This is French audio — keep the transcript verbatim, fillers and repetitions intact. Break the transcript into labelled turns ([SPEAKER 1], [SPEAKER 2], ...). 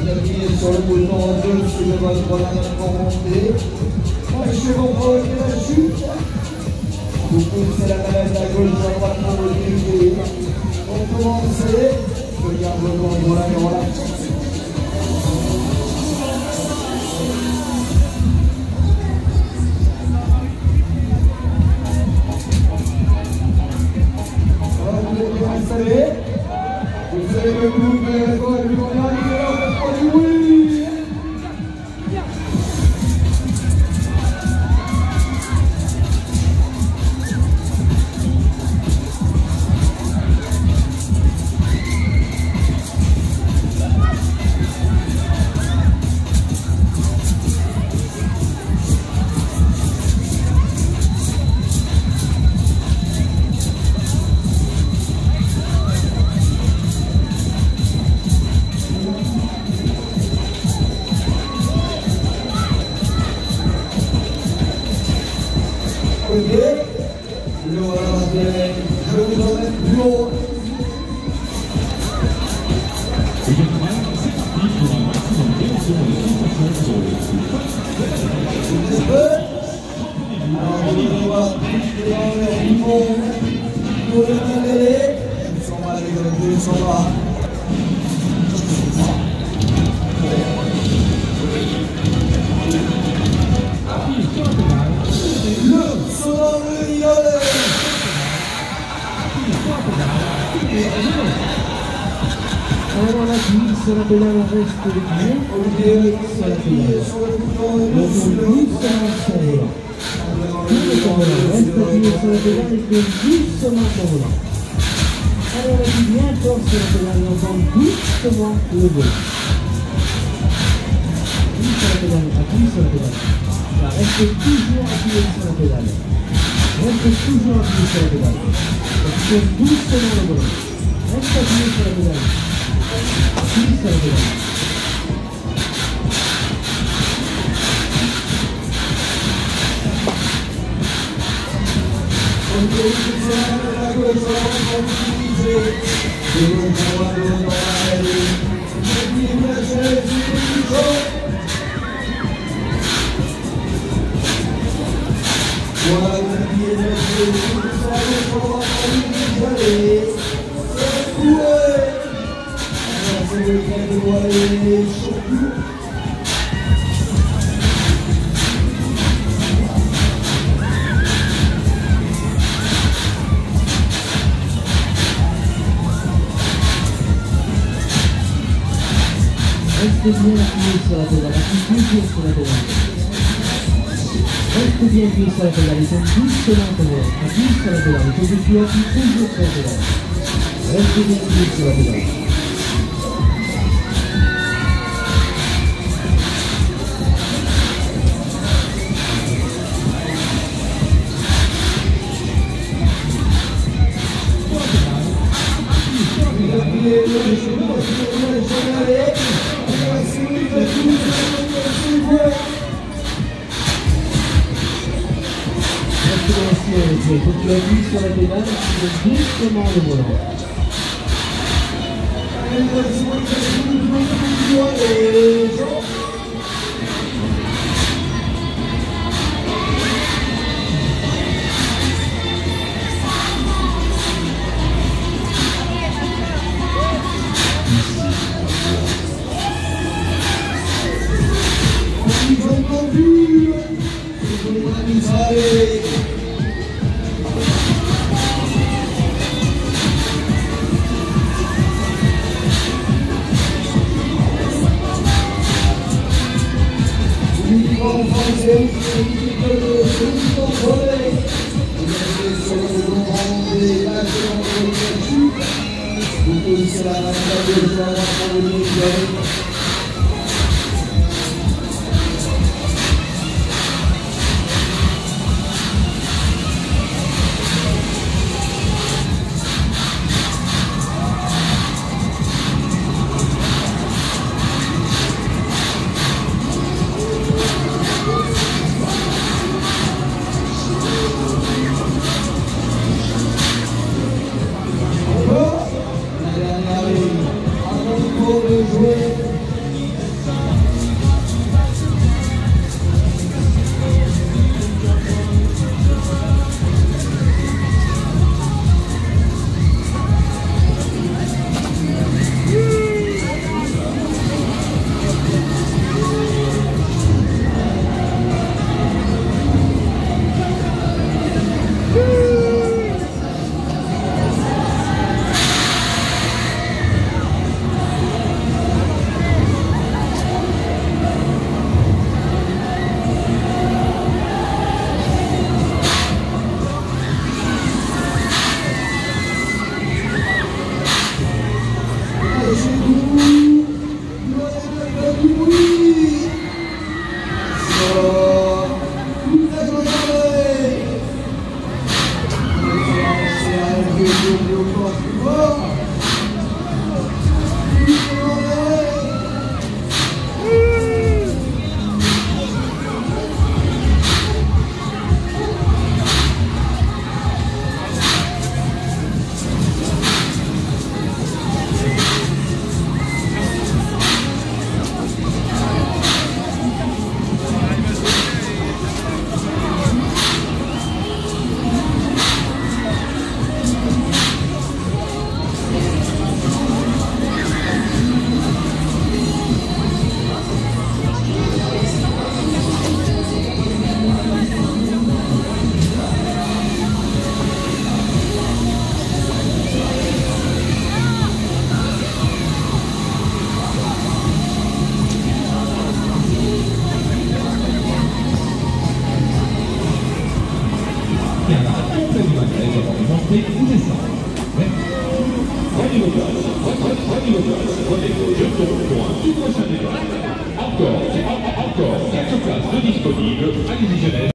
[SPEAKER 1] appuyez sur le bouton au-dessus de votre main pour monter. Lâchez vos bras et la chute. Vous poussez la manette à gauche à droite pour vous diriger. Pour commencer, je garde le contrôle à droite. Vous savez, vous savez le coup de la voix du mondial, il est là pour du oui. Ok, je vous emmène plus haut. Alors, on va piquer dans le limon pour le caler. Ils sont là, les gars, ils sont là.
[SPEAKER 2] Allora la sinistra pedale il resto del piede, sinistra la pedale, dopo sinistra non sei, destra sinistra la pedale con giusto ma sola. Allora di dietro se la pedale con giusto ma le due. Sinistra la pedale, a sinistra la pedale, reste toujours a sinistra la pedale, reste toujours a sinistra la pedale, con giusto ma le due. Resta a sinistra la pedale. Sinistra la pedale. Reste bien appuyé sur la pédale, appuie bien sur la pédale. Reste bien appuyé sur la pédale, ils sont doucement toujours. Appuie sur la pédale, il faut que tu appuies toujours sur la pédale. Reste bien appuyé sur la pédale. Il faut que tu appuies sur la pédale et doucement le volant. Jouer
[SPEAKER 3] partons pour un tout prochain départ. Encore, encore quatre places de disponibles. Allez-y, jeunesse.